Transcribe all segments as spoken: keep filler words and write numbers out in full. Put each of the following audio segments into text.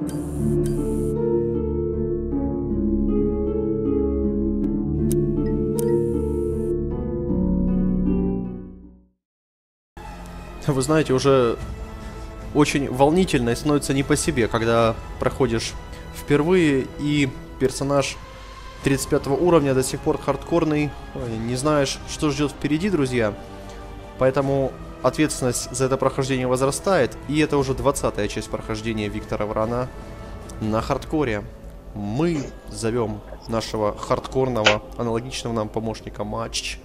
Вы знаете, уже очень волнительно и становится не по себе, когда проходишь впервые и персонаж тридцать пятого уровня до сих пор хардкорный, не знаешь, что ждет впереди, друзья. Поэтому ответственность за это прохождение возрастает, и это уже двадцатая часть прохождения Виктора Врана на хардкоре. Мы зовем нашего хардкорного, аналогичного нам помощника Матч.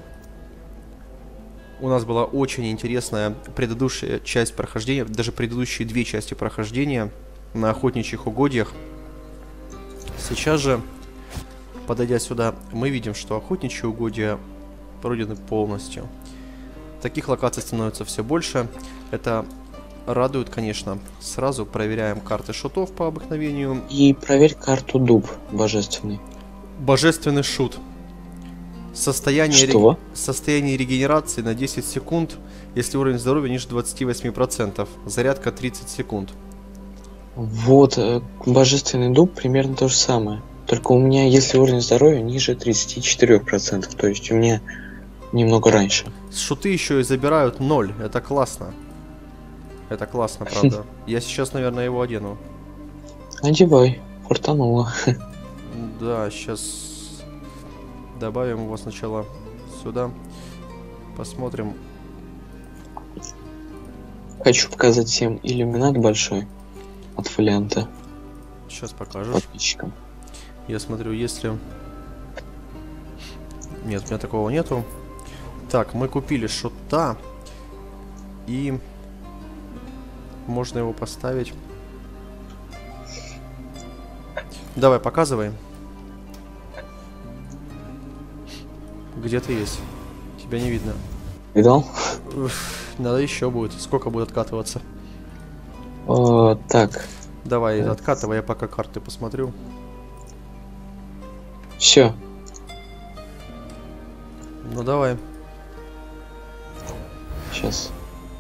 У нас была очень интересная предыдущая часть прохождения, даже предыдущие две части прохождения на охотничьих угодьях. Сейчас же, подойдя сюда, мы видим, что охотничьи угодья пройдены полностью. Таких локаций становится все больше. Это радует, конечно. Сразу проверяем карты шутов по обыкновению. И проверь карту дуб божественный. Божественный шут. Состояние, Что? Ре... Состояние регенерации на десять секунд, если уровень здоровья ниже двадцати восьми процентов. Зарядка тридцать секунд. Вот, э, божественный дуб примерно то же самое. Только у меня, если уровень здоровья ниже тридцати четырёх процентов, то есть у меня немного раньше. Шуты еще и забирают ноль, это классно. Это классно, правда. Я сейчас, наверное, его одену. Одевай, фортануло. Да, сейчас добавим его сначала сюда. Посмотрим. Хочу показать всем иллюминат большой от фолианта. Сейчас покажешь. Подписчикам. Я смотрю, если... Нет, у меня такого нету. Так, мы купили шута. И... можно его поставить. Давай, показывай. Где ты есть? Тебя не видно. Видал? Уф, надо еще будет. Сколько будет откатываться? О, так. Давай, откатывай, я пока карты посмотрю. Все. Ну давай. Сейчас.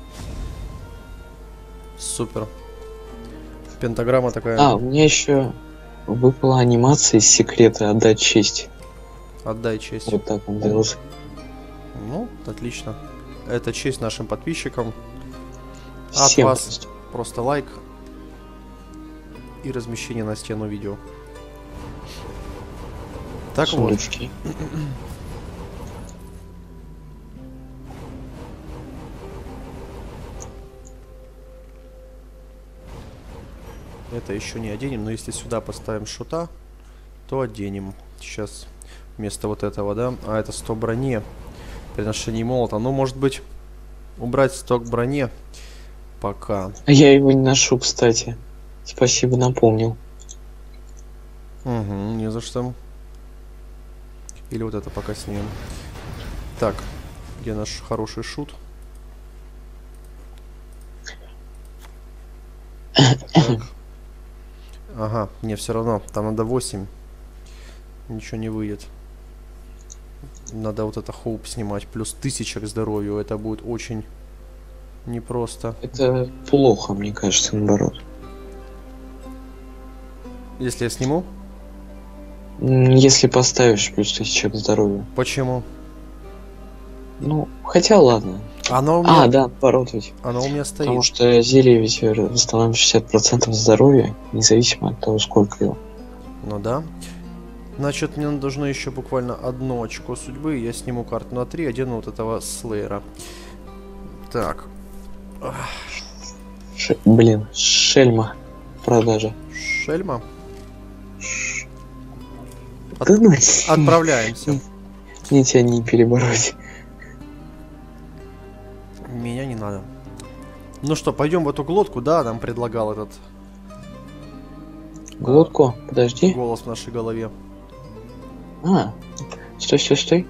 Супер. Пентаграмма такая. А, у меня еще выпала анимация из секрета «Отдать честь». Отдай честь. Вот так он делался. Ну, отлично. Это честь нашим подписчикам. От Всем вас просто. просто лайк и размещение на стену видео. Так Сундучки. вот. Это еще не оденем, но если сюда поставим шута, то оденем. Сейчас вместо вот этого, да? А это сто брони. Приношение молота. Ну, может быть, убрать сток брони пока. А я его не ношу, кстати. Спасибо, напомнил. Угу, не за что. Или вот это пока снимем. Так, где наш хороший шут? Так. Ага, не, все равно, там надо восемь. Ничего не выйдет. Надо вот это хоуп снимать. Плюс тысяча к здоровью. Это будет очень непросто. Это плохо, мне кажется, наоборот. Если я сниму? М, Если поставишь плюс тысяча к здоровью. Почему? Ну, хотя ладно. Оно у меня, А, да, наоборот ведь. оно у меня стоит. Потому что зелье ведь восстанавливает шестьдесят процентов здоровья, независимо от того, сколько его. Ну да. Значит, мне должно еще буквально одно очко судьбы. Я сниму карту на три, одену вот этого слэйра. Так. Ш... Блин, шельма. Продажа. Шельма. От- Да ну, Отправляемся. мне тебя не перебороть. Меня не надо. Ну что, пойдем в эту глотку, да, нам предлагал этот Глотку, подожди. голос в нашей голове. А, стой, стой, стой.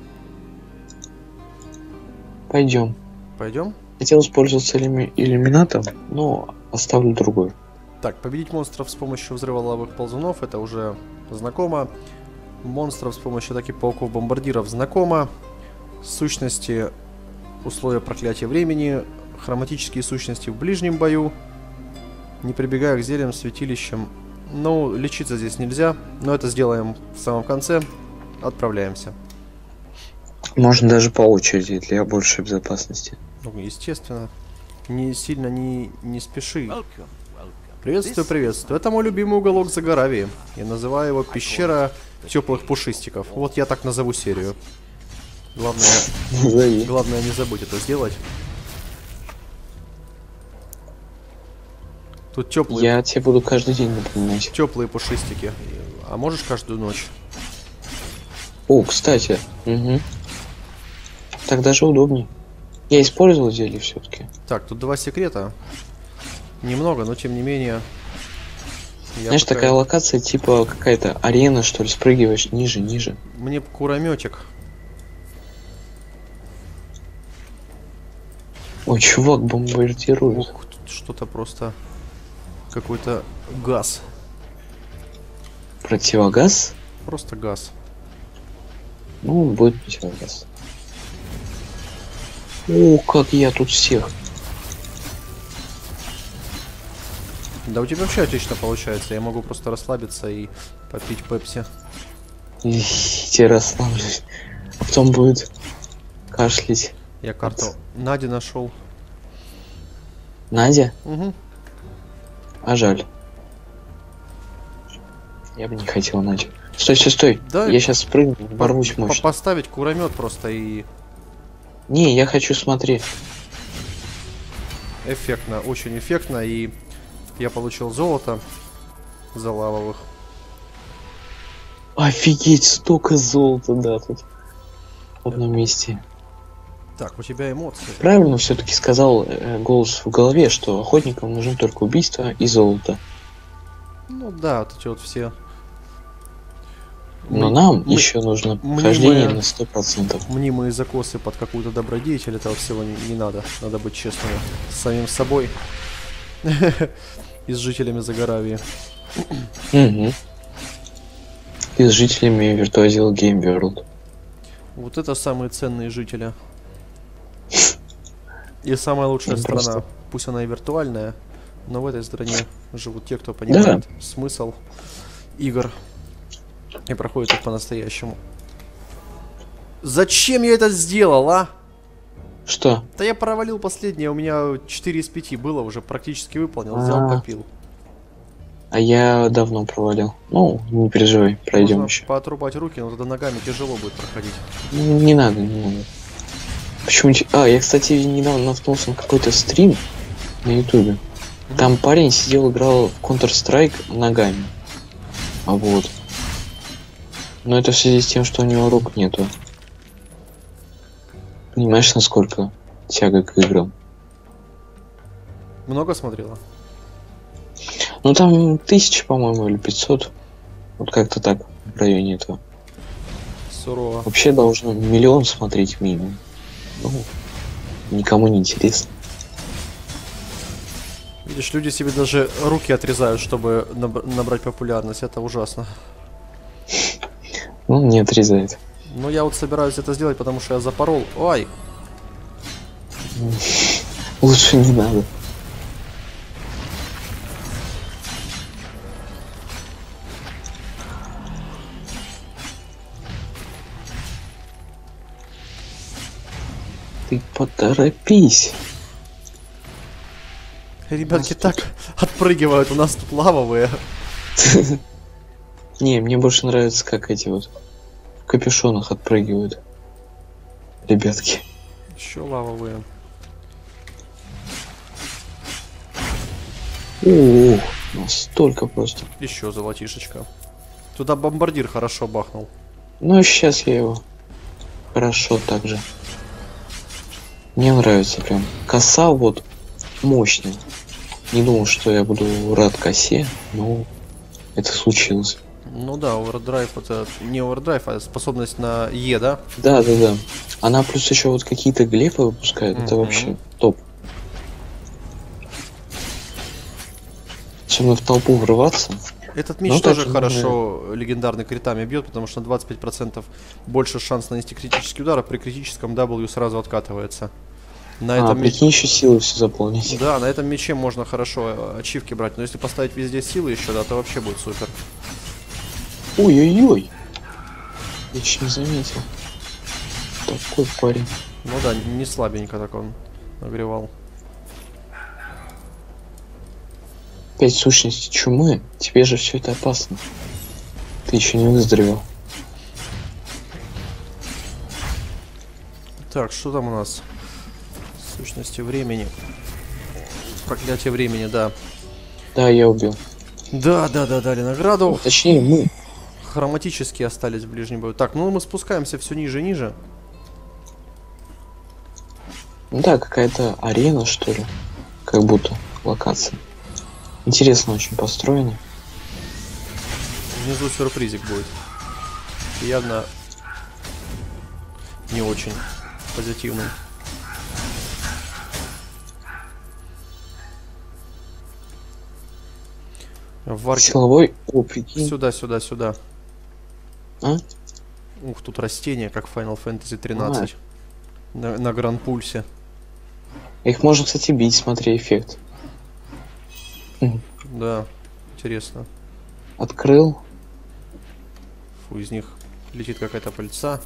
Пойдем. Пойдем? Хотел использоваться иллюми- иллюминатом, но оставлю другой. Так, победить монстров с помощью взрыва лавовых ползунов, это уже знакомо. Монстров с помощью атаки пауков-бомбардиров знакомо. Сущности, условия проклятия времени, хроматические сущности в ближнем бою. Не прибегая к зельям, святилищам. Ну, лечиться здесь нельзя, но это сделаем в самом конце. Отправляемся. Можно даже по очереди для большей безопасности. Ну, естественно. Не сильно не, не спеши. Приветствую, приветствую. Это мой любимый уголок Загоравии. Я называю его пещера теплых пушистиков. Вот я так назову серию. Главное, главное не забудь это сделать. Тут теплые. Я тебе буду каждый день напоминать. Теплые пушистики. А можешь каждую ночь? О, кстати. Угу. Так даже удобнее. Я использовал зелье все-таки. Так, тут два секрета. Немного, но тем не менее. Знаешь, пока... такая локация типа какая-то арена, что ли, спрыгиваешь ниже, ниже. Мне курометик. Ой, чувак бомбардирует. Ух, тут что-то просто... Какой-то газ. Противогаз? Просто газ. Ну, будет противогаз. О, как я тут всех. Да у тебя вообще отлично получается. Я могу просто расслабиться и попить пепси. И расслаблюсь. А потом будет кашлять. Я карту Нади нашел. Надя? Угу. А жаль. Я бы не хотел Надю. Стой, стой, стой. Да, я сейчас спрыгну, порвусь по мощно. Поставить куромет просто и... Не, я хочу смотреть. Эффектно, очень эффектно. И я получил золото за лавовых. Офигеть, столько золота, да, тут. В одном месте. Так, у тебя эмоции. Правильно все-таки сказал э, голос в голове, что охотникам нужны только убийство и золото. Ну да, вот эти вот все. Но мы, нам мы, еще нужно мнимые, хождение на сто процентов. Мнимые закосы под какую-то добродетель, этого всего не, не надо. Надо быть честным с самим собой. И с жителями Загоравии. Угу. И с жителями Virtual Game World. Вот это самые ценные жители. И самая лучшая ну, страна. просто... Пусть она и виртуальная, но в этой стране живут те, кто понимает да. смысл игр и проходит их по-настоящему. Зачем я это сделал, а? Что? Да я провалил последнее, у меня четыре из пяти было, уже практически выполнил, взял, А-а-а. попил. А я давно провалил. Ну, не переживай, пройдем еще. Поотрубать руки, но тогда ногами тяжело будет проходить. Не, не надо, не надо. Почему? А, я, кстати, недавно наткнулся на какой-то стрим на ютубе. Mm-hmm. Там парень сидел, играл в Counter-Strike ногами. А вот. Но это в связи с тем, что у него рук нету. Понимаешь, насколько тяга к играм? Много смотрела? Ну там тысяча, по-моему, или пятьсот. Вот как-то так, в районе этого. Сурово. Вообще должно миллион смотреть минимум. Ну, никому не интересно. Видишь, люди себе даже руки отрезают, чтобы наб набрать популярность. Это ужасно. Ну, не отрезает. Ну, я вот собираюсь это сделать, потому что я запорол. Ой! Лучше не надо. Ты поторопись. Ребятки так отпрыгивают, у нас тут лавовые. Не, мне больше нравится, как эти вот в капюшонах отпрыгивают. Ребятки. Еще лавовые. Ух, настолько просто. Еще золотишечка. Туда бомбардир хорошо бахнул. Ну, сейчас я его хорошо так же. Мне нравится прям. Коса вот мощная. Не думал, что я буду рад косе, но это случилось. Ну да, овердрайв это не овердрайв, а способность на Е, да? Да, да, да. Она плюс еще вот какие-то глефы выпускает, mm-hmm. это вообще топ. Особенно в толпу врываться. Этот меч тоже хорошо наверное... легендарный критами бьет, потому что на двадцать пять процентов больше шанс нанести критический удар, а при критическом W сразу откатывается. На А, этом меч- прикинь, еще силы все заполнить. Да, на этом мече можно хорошо э, ачивки брать, но если поставить везде силы еще, да, то вообще будет супер. Ой-ой-ой. Я чуть не заметил. Такой парень. Ну да, не слабенько так он нагревал. Пять сущностей чумы. Тебе же все это опасно. Ты еще не выздоровел. Так, что там у нас? Сущности времени. Проклятие времени, да. Да, я убил. Да, да, да, дали награду. Ну, точнее, мы. Хроматические остались в ближнем бою. Так, ну мы спускаемся все ниже и ниже. Ну да, какая-то арена, что ли. Как будто локация. Интересно очень построено. Внизу сюрпризик будет. Явно не очень позитивный. В арке... Силовой. О, прикинь. Сюда, сюда, сюда. А? Ух, тут растения, как в Final Fantasy тринадцать. На, на Гран-Пульсе. Их можно, кстати, бить, смотри, эффект. Да, интересно. Открыл. Фу, из них летит какая-то пыльца.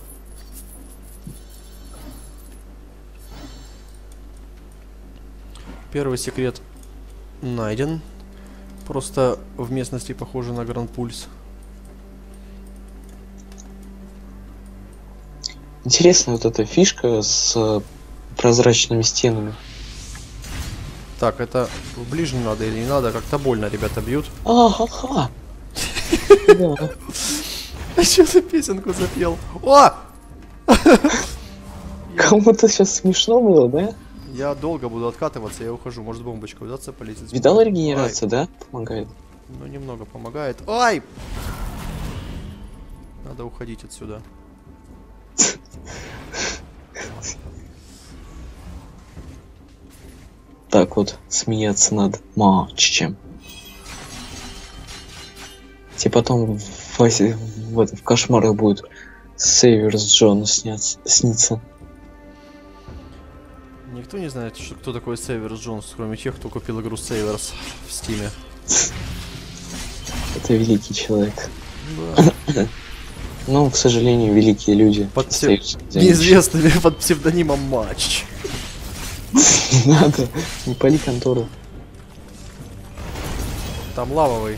Первый секрет найден. Просто в местности похоже на Гран-Пульс. Интересная вот эта фишка с э, прозрачными стенами. Так, это в ближнем надо или не надо? Как-то больно ребята бьют. А-ха-ха! Да. А что за песенку запел? О! Кому-то сейчас смешно было, да? Я долго буду откатываться, я ухожу. Может бомбочка удастся полететь? Видал, регенерация, да? Помогает. Ну, немного помогает. Ай! Надо уходить отсюда. Так вот, смеяться над матчем. Тебе потом в, в, в, это, в кошмарах будет Сейверс Джона сняться, снится. Никто не знает, что, кто такой Сейверс Джонс, кроме тех, кто купил игру Сейверс в Стиме. Это великий человек. Да. Но, к сожалению, великие люди Под остаются за неизвестными под псевдонимом Матч. Не надо, не пали контору. Там лавовый.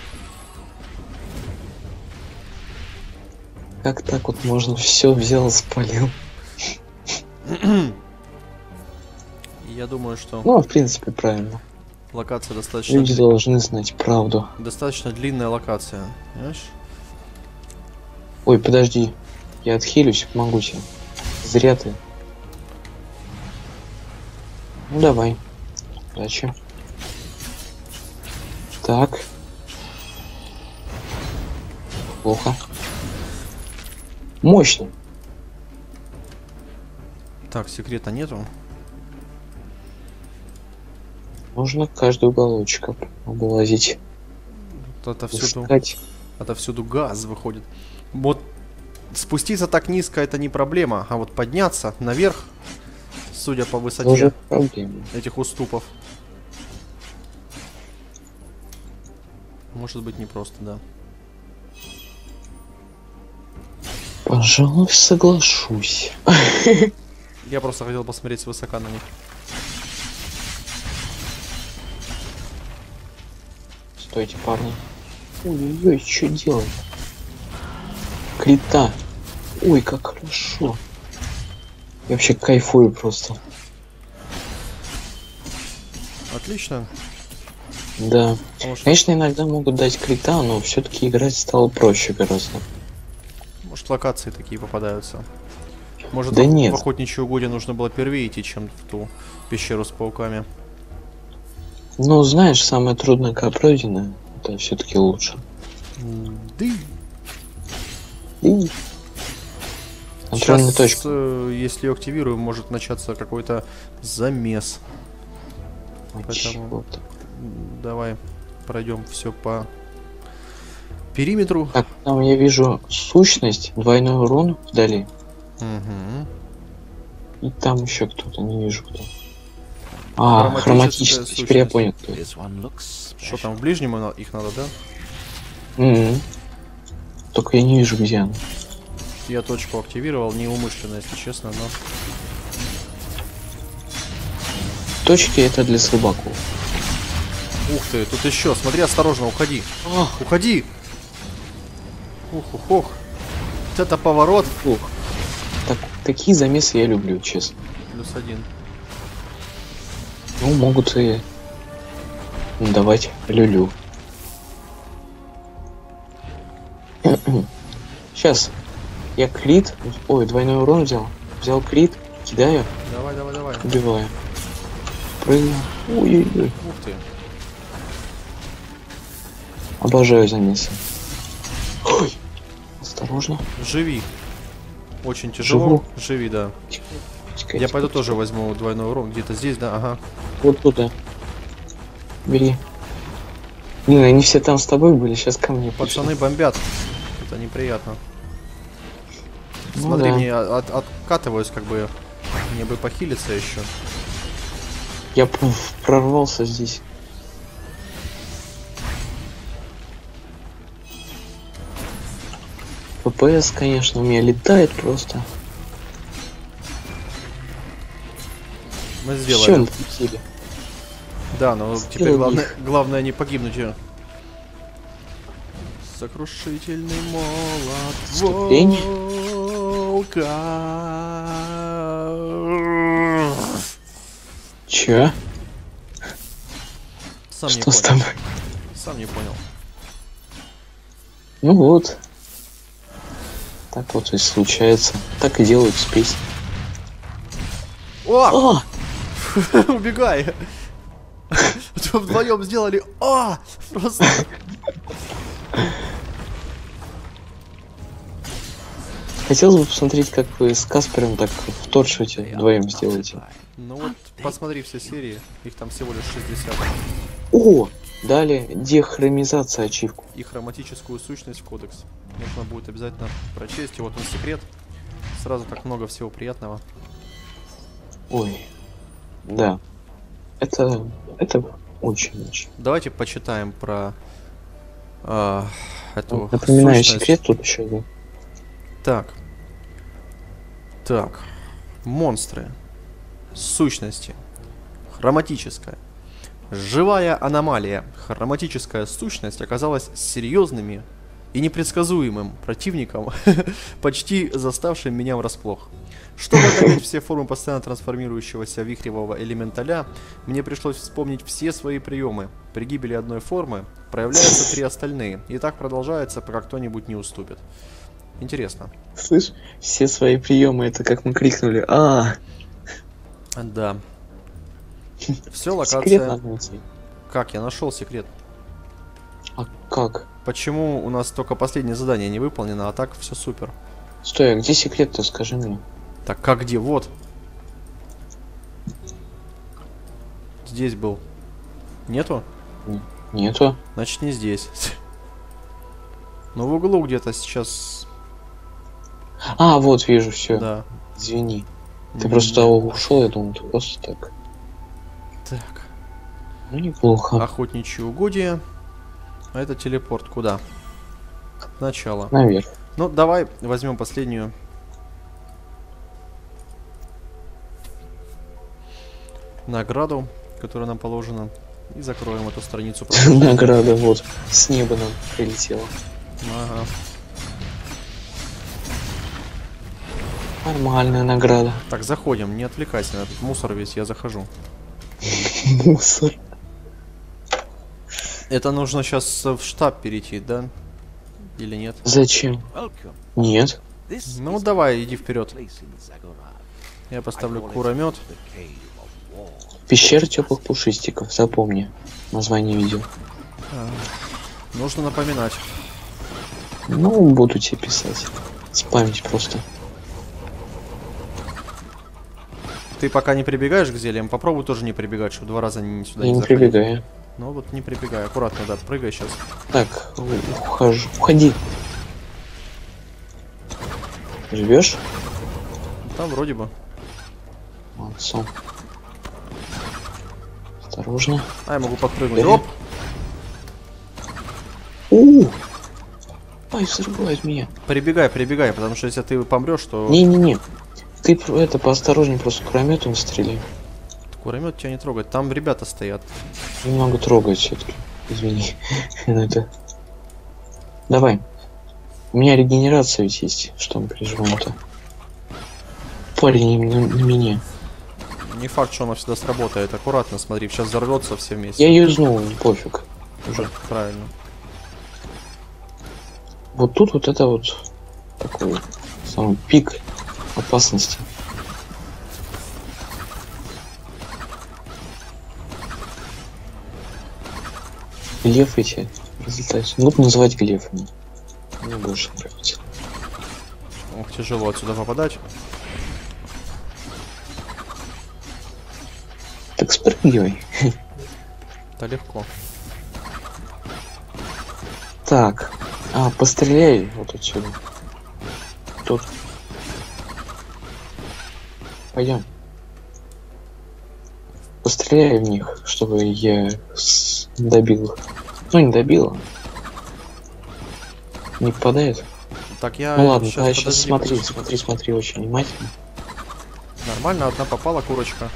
Как так вот можно все взял, спалил? Я думаю, что Ну, в принципе, правильно. локация достаточно, Люди дли- должны знать правду. достаточно длинная локация. Понимаешь? Ой, подожди. Я отхилюсь, помогу тебе. Зря ты. Ну давай. Удачи. Так. Плохо. Мощно. Так, секрета нету. Можно каждый уголочек облазить. Вот отовсюду, Искать. отовсюду газ выходит. Вот спуститься так низко это не проблема, а вот подняться наверх, судя по высоте Тоже проблема. этих уступов, может быть непросто, да. Пожалуй, соглашусь. Я просто хотел посмотреть свысока на них. Стойте, парни. Ой-ой-ой, что делать? Крита. Ой, как хорошо. Я вообще кайфую просто. Отлично. Да. Потому что, Конечно, иногда могут дать крита, но все-таки играть стало проще гораздо. может, локации такие попадаются. Может, Да в, нет. в охотничьи угодья нужно было первее идти, чем в ту пещеру с пауками. Ну, знаешь, самое трудное, когда пройдено, это все-таки лучше. Да. И... Контрольная Сейчас, точка. э, если ее активируем, может начаться какой-то замес. Ой, поэтому- чего-то. М, Давай пройдем все по периметру. Так, там я вижу сущность, двойной урон вдали. Мгм. И там еще кто-то, не вижу кто. А, Хроматическая хроматический, теперь я сущность. понял, кто. Что там, в ближнем на- их надо, да? М-м. Только я не вижу, где она. Я точку активировал, неумышленно, если честно, но... Точки это для слабаков. Ух ты, тут еще, смотри, осторожно, уходи. А, Уходи! Ух, ух, ух. Вот это поворот. ух. Так, такие замесы я люблю, честно. Плюс один. Ну, могут и давать люлю. Сейчас. Я крит. Ой, двойной урон взял. Взял крит, кидаю, Давай, давай, давай. убиваю. Прыгну. Ой-ой-ой. Ух ты. Обожаю замесы. Ой. Осторожно. Живи. Очень тяжело. Живу. Живи, да. Тихо, тихо, Я тихо, пойду тихо. тоже возьму двойной урон. Где-то здесь, да? Ага. Вот туда. Бери. Блин, они все там с тобой были, сейчас ко мне пришли. Пацаны бомбят. Это неприятно. Ну Смотри, да. мне от, откатываюсь, как бы. Мне бы похилиться еще. Я п- прорвался здесь. ППС, конечно, у меня летает просто. Мы Все, сделали. мы победили. Да, но Сделали теперь главное, их. главное не погибнуть. её. Сокрушительный молот Вступление. волка. Че? Сам не Что с понял. тобой? Сам не понял. Ну вот. Так вот и случается. Так и делают с песней. О! А! Убегай! Вдвоем сделали. О! Просто. Хотелось бы посмотреть, как вы с Каспером так в торчете вдвоем сделаете. Ну вот, посмотри все серии. Их там всего лишь шестьдесят. О! Дали дехромизация ачивку. И хроматическую сущность в кодекс. Нужно будет обязательно прочесть. И вот он секрет. Сразу так много всего приятного. Ой. Да. Это... Это очень-очень. Давайте почитаем про а, эту Напоминаю, сущность. секрет тут еще был. Так. Так. Монстры. Сущности. Хроматическая. Живая аномалия. Хроматическая сущность оказалась серьезными и непредсказуемым противником, почти заставшим меня врасплох. Чтобы одолеть все формы постоянно трансформирующегося вихревого элементаля, мне пришлось вспомнить все свои приемы. При гибели одной формы проявляются три остальные, и так продолжается, пока кто-нибудь не уступит. Интересно. Слышь, все свои приемы, это как мы крикнули. А, Да. Все, секрет локация. надо найти. Как? Я нашел секрет. А как? Почему у нас только последнее задание не выполнено, а так все супер? Стой, а где секрет-то, скажи мне. Так, как где? Вот. Здесь был. Нету? Нету. Значит, не здесь. Но в углу где-то сейчас. А, вот вижу, все. Да. Извини. Ты М, просто ушел, я думал, ты просто так. Так. Ну неплохо. Охотничьи угодья. А это телепорт. Куда? Начало. Наверх. Ну, давай возьмем последнюю. Награду, которая нам положена. И закроем эту страницу. Награда вот с неба нам прилетела. Ага. Нормальная награда. Так, заходим, не отвлекайся, на этот мусор весь, я захожу. Мусор. Это нужно сейчас в штаб перейти, да? Или нет? Зачем? Нет. Ну давай, иди вперед. Я поставлю куромет. Пещера теплых пушистиков, запомни. Название видео. Нужно напоминать. Ну, буду тебе писать. Спамить просто. Ты пока не прибегаешь к зельям, попробуй тоже не прибегать, чтобы два раза не сюда Я не не заходить. прибегаю. Ну вот не прибегай, аккуратно, да, прыгай сейчас. Так, ухожу. Уходи. Живешь? Да, вроде бы. Молодцом. Осторожно. А, я могу подпрыгнуть. Бери. Оп! У! Ай, взрывает меня. Прибегай, прибегай, потому что если ты помрешь, то Не-не-не. Ты про- это поосторожнее, просто кулеметом стреляй. куромет тебя не трогает. Там ребята стоят. Немного трогает все-таки. Извини. Ну это. Давай. У меня регенерация ведь есть. Что мы переживаем-то? Парень на, на меня. Не факт, что она всегда сработает. Аккуратно, смотри, сейчас взорвется все вместе. Я юзнул, пофиг. Уже правильно. Вот тут вот это вот такой вот самый пик опасности. Глеф эти разлетаются. Ну, называть глефами. Мне больше нравится. Ох, тяжело отсюда попадать. Так спрыгивай. Это легко. Так. А, постреляй вот отсюда. Тут. Пойдем. Постреляй в них, чтобы я с- добил их. Ну, не добил. Не попадает. Так, я Ну ладно, щас, давай сейчас подожди, смотри, подожди. смотри, смотри очень внимательно. Нормально, одна попала, курочка.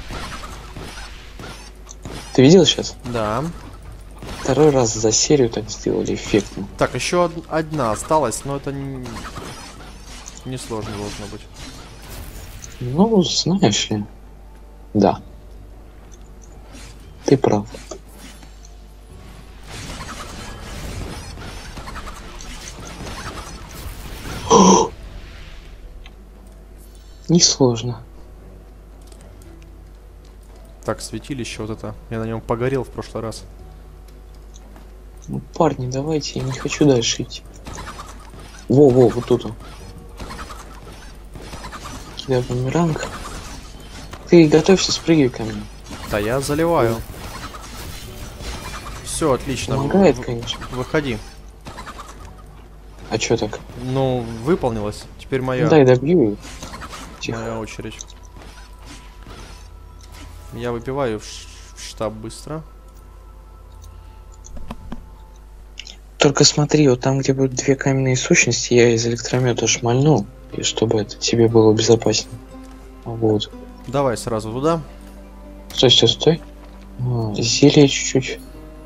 Ты видел сейчас? Да. Второй раз за серию так сделали эффектно. Так, еще од- одна осталась, но это не, не сложно должно быть. Ну, знаешь ли. Да. Ты прав. Несложно. Так, святилище вот это. Я на нем погорел в прошлый раз. Ну, парни, давайте, я не хочу дальше идти. Во-во, вот тут он. Кидай бумеранг. Ты готовься, спрыгивай ко мне. Да я заливаю. Все, отлично. Помогает, В- конечно. Выходи. А чё так? Ну, выполнилось. Теперь моя, Дай добью их. Тихо. моя очередь. Я выпиваю в ш- в штаб быстро. Только смотри, вот там, где будут две каменные сущности, я из электромета шмальну, и чтобы это тебе было безопаснее. Вот. Давай сразу туда. Стой, стой, стой. А, зелье чуть-чуть.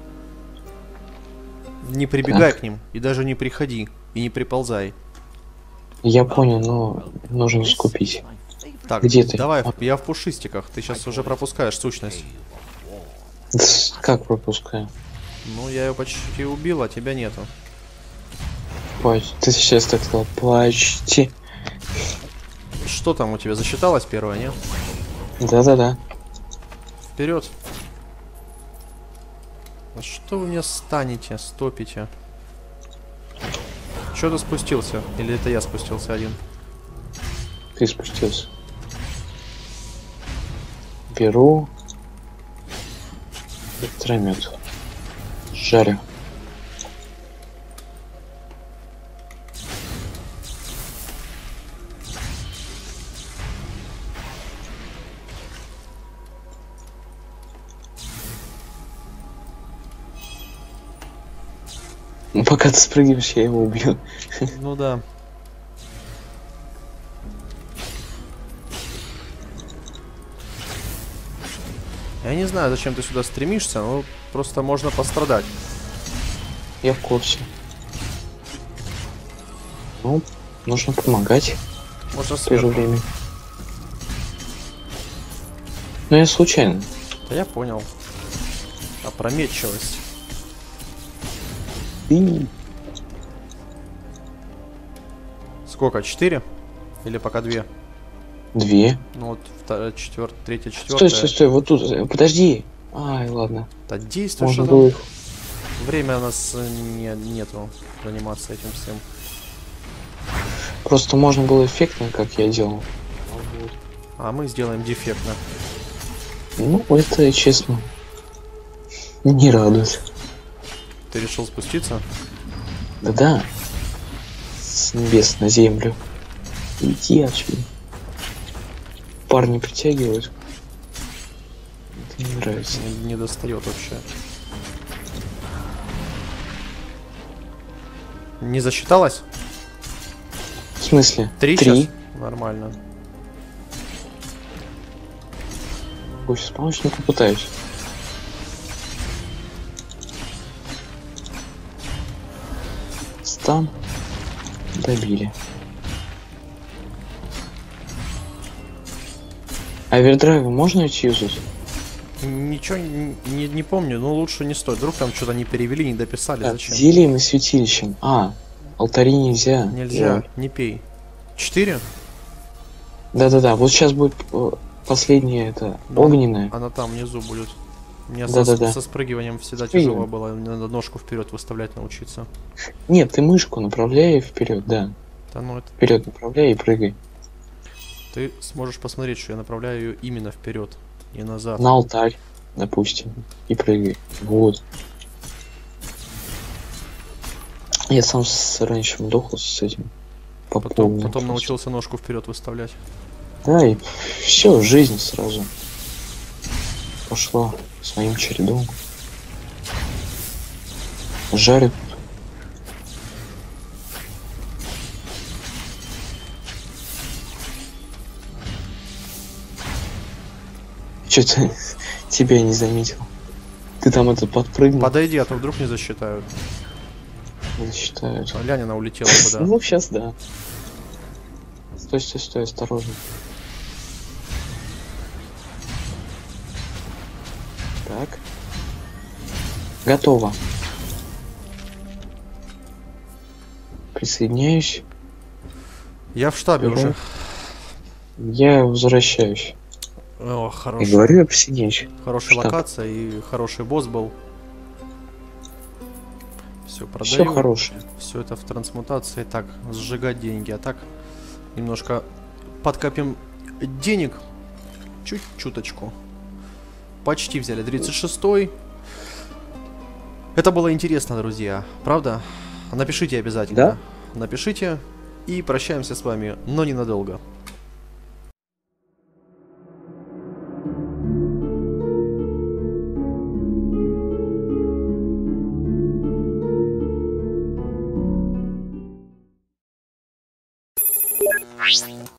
Не прибегай Так. к ним. И даже не приходи. И не приползай. Я понял, но нужно скупить. Так, Где ты? давай, в- я в пушистиках. Ты сейчас уже пропускаешь сущность. Тс, Как пропускаю? Ну, я ее почти убил, а тебя нету. Поч- Ты сейчас так сказал. Почти. Что там у тебя? Засчиталось первое, нет? Да-да-да. Вперед. А что вы меня станете, стопите? Что ты спустился? Или это я спустился один? Ты спустился. Беру. Электромет. Жарю. Ну, пока ты спрыгиваешь, я его убью. Ну да. Я не знаю, зачем ты сюда стремишься, но просто можно пострадать. Я в курсе. Ну, нужно помогать Можно в то же сверху. время. Но я случайно. Да я понял. Опрометчивость. Ты Сколько? Четыре? Или пока две? две. Ну вот вторая, четвертая, третья, Стой, четвертая. стой, стой, вот тут. э, Подожди. Ай, ладно. Да действуй, Можно что было там. их. Время у нас э, не, нету заниматься этим всем. Просто можно было эффектно, как я делал. А мы сделаем дефектно. Ну, это честно. Не радует. Ты решил спуститься? Да-да. С небес на землю. Иди отсюда. Парни притягивают. Не нравится. Не, не достает вообще. Не засчиталось? В смысле? Три сейчас? Нормально. Сейчас помочь, не попытаюсь. Стан. Добили. Овердрайвы можно ведь юзать? Ничего не, не, не помню, но лучше не стоит. Вдруг там что-то не перевели, не дописали. Так, зачем? зельем и святилищем. А, алтари нельзя. Нельзя, Ой. не пей. Четыре? Да-да-да, вот сейчас будет э, последняя это Ну, огненная. Она там внизу будет. Мне Да, со, да, да. со спрыгиванием всегда Спрыгиваем. тяжело было. Мне надо ножку вперед выставлять научиться. Нет, ты мышку направляй вперед, да. Да ну это. Вперед направляй и прыгай. Ты сможешь посмотреть, что я направляю ее именно вперед и назад. На алтарь, допустим, и прыгай. Вот. Я сам с раньше мдохался с этим. По Потом, полной потом просто. научился ножку вперед выставлять. Да, и все, жизнь сразу пошла своим чередом. Жарит. Что-то тебя не заметил. Ты там это подпрыгнул. Подойди, а то вдруг не засчитают. Засчитают. Глянь, она улетела куда. Ну, сейчас да. Стой, стой, стой, осторожно. Так. Готово. Присоединяюсь. Я в штабе Ура. уже. Я возвращаюсь. О, И хороший. говорю, я присоединяюсь. Хорошая Штаб. локация и хороший босс был. Все продаю. Все хорошее. Все это в трансмутации. Так, сжигать деньги. А так, немножко подкопим денег. Чуть-чуточку. Почти взяли тридцать шестой. Это было интересно, друзья. Правда? Напишите обязательно. Да? Напишите. И прощаемся с вами, но ненадолго. Bye.